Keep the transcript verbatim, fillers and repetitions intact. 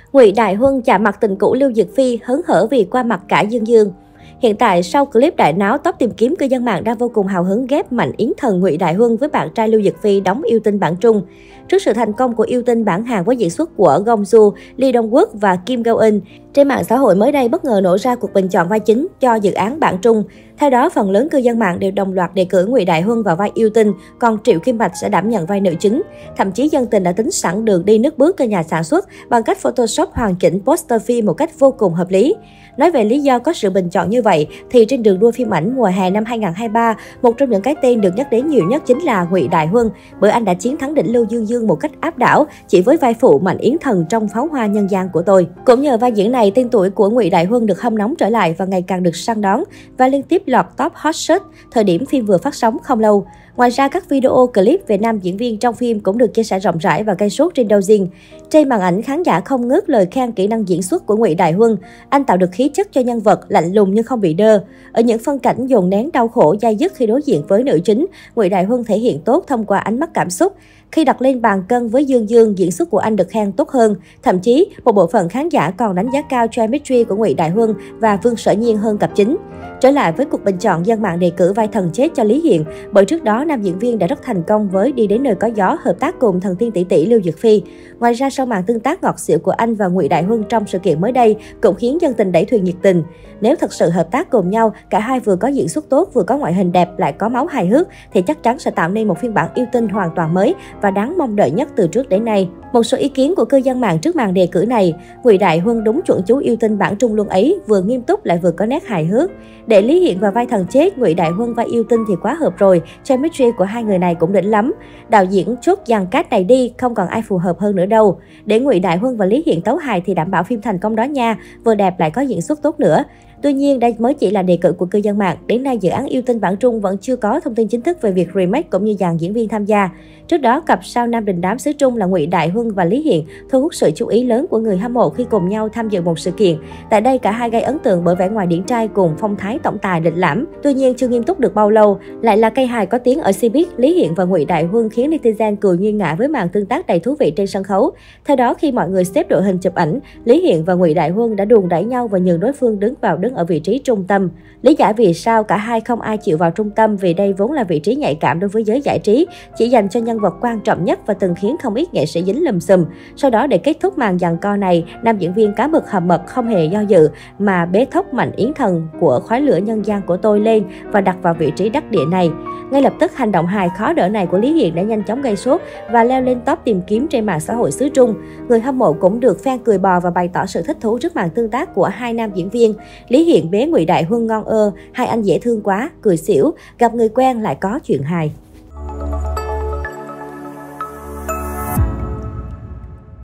Ngụy Đại Huân chạm mặt tình cũ Lưu Diệc Phi, hớn hở vì qua mặt cả Dương Dương. Hiện tại, sau clip đại náo top tìm kiếm, cư dân mạng đang vô cùng hào hứng ghép Mạnh Yến Thần Ngụy Đại Huân với bạn trai Lưu Diệc Phi đóng yêu tinh bản Trung. Trước sự thành công của yêu tinh bản Hàn với diễn xuất của Gong Joo, Lee Dong Wook và Kim Go Eun, trên mạng xã hội mới đây bất ngờ nổ ra cuộc bình chọn vai chính cho dự án bản Trung. Theo đó, phần lớn cư dân mạng đều đồng loạt đề cử Ngụy Đại Huân vào vai yêu tinh, còn Triệu Kim Bạch sẽ đảm nhận vai nữ chính. Thậm chí dân tình đã tính sẵn đường đi nước bước cho nhà sản xuất bằng cách Photoshop hoàn chỉnh poster phim một cách vô cùng hợp lý. Nói về lý do có sự bình chọn như vậy, thì trên đường đua phim ảnh mùa hè năm hai không hai ba, một trong những cái tên được nhắc đến nhiều nhất chính là Ngụy Đại Huân, bởi anh đã chiến thắng đỉnh Lưu Dương Dương một cách áp đảo chỉ với vai phụ Mạnh Yến Thần trong Pháo Hoa Nhân gian của tôi. Cũng nhờ vai diễn này, tên tuổi của Ngụy Đại Huân được hâm nóng trở lại và ngày càng được săn đón và liên tiếp lọt top hot search thời điểm phim vừa phát sóng không lâu. Ngoài ra, các video clip về nam diễn viên trong phim cũng được chia sẻ rộng rãi và gây sốt trên Douyin. Trên màn ảnh, khán giả không ngớt lời khen kỹ năng diễn xuất của Ngụy Đại Huân. Anh tạo được khí chất cho nhân vật, lạnh lùng nhưng không bị đơ. Ở những phân cảnh dồn nén đau khổ, dai dứt khi đối diện với nữ chính, Ngụy Đại Huân thể hiện tốt thông qua ánh mắt cảm xúc. Khi đặt lên bàn cân với Dương Dương, diễn xuất của anh được khen tốt hơn. Thậm chí, một bộ phận khán giả còn đánh giá cao chemistry của Ngụy Đại Huân và Vương Sở Nhiên hơn cặp chính. Trở lại với cuộc bình chọn, dân mạng đề cử vai thần chết cho Lý Hiện, bởi trước đó nam diễn viên đã rất thành công với Đi Đến Nơi Có Gió hợp tác cùng thần tiên tỷ tỷ Lưu Diệc Phi. Ngoài ra, sau màn tương tác ngọt xỉu của anh và Ngụy Đại Huân trong sự kiện mới đây cũng khiến dân tình đẩy thuyền nhiệt tình. Nếu thật sự hợp tác cùng nhau, cả hai vừa có diễn xuất tốt, vừa có ngoại hình đẹp, lại có máu hài hước, thì chắc chắn sẽ tạo nên một phiên bản yêu tinh hoàn toàn mới và đáng mong đợi nhất từ trước đến nay. Một số ý kiến của cư dân mạng trước màn đề cử này: Ngụy Đại Huân đúng chuẩn chú yêu tinh bản Trung luôn ấy, vừa nghiêm túc lại vừa có nét hài hước. Để Lý Hiện vào vai thần chết, Ngụy Đại Huân vai yêu tinh thì quá hợp rồi, chemistry của hai người này cũng đỉnh lắm. Đạo diễn chốt dàn cast này đi, không còn ai phù hợp hơn nữa đâu. Để Ngụy Đại Huân và Lý Hiện tấu hài thì đảm bảo phim thành công đó nha, vừa đẹp lại có diễn xuất tốt nữa. Tuy nhiên, đây mới chỉ là đề cử của cư dân mạng. Đến nay, dự án yêu tinh bản Trung vẫn chưa có thông tin chính thức về việc remake cũng như dàn diễn viên tham gia. Trước đó, cặp sao nam đình đám xứ Trung là Ngụy Đại Huân và Lý Hiện thu hút sự chú ý lớn của người hâm mộ khi cùng nhau tham dự một sự kiện. Tại đây, cả hai gây ấn tượng bởi vẻ ngoài điển trai cùng phong thái tổng tài lịch lãm. Tuy nhiên, chưa nghiêm túc được bao lâu, lại là cây hài có tiếng ở showbiz, Lý Hiện và Ngụy Đại Huân khiến netizen cười như ngã với màn tương tác đầy thú vị trên sân khấu. Theo đó, khi mọi người xếp đội hình chụp ảnh, Lý Hiện và Ngụy Đại Huân đã đùn đẩy nhau và nhường đối phương đứng vào đứng ở vị trí trung tâm. Lý giải vì sao cả hai không ai chịu vào trung tâm, vì đây vốn là vị trí nhạy cảm đối với giới giải trí, chỉ dành cho nhân vật quan trọng nhất và từng khiến không ít nghệ sĩ dính lùm xùm. Sau đó, để kết thúc màn giằng co này, nam diễn viên cá mực hầm mật không hề do dự mà bế thốc Mạnh Yến Thần của Khói Lửa Nhân gian của tôi lên và đặt vào vị trí đắc địa này. Ngay lập tức, hành động hài khó đỡ này của Lý Hiện đã nhanh chóng gây sốt và leo lên top tìm kiếm trên mạng xã hội xứ Trung. Người hâm mộ cũng được fan cười bò và bày tỏ sự thích thú trước màn tương tác của hai nam diễn viên. Lý Hiện bế Ngụy Đại Huân ngon ơ, hai anh dễ thương quá, cười xỉu, gặp người quen lại có chuyện hài.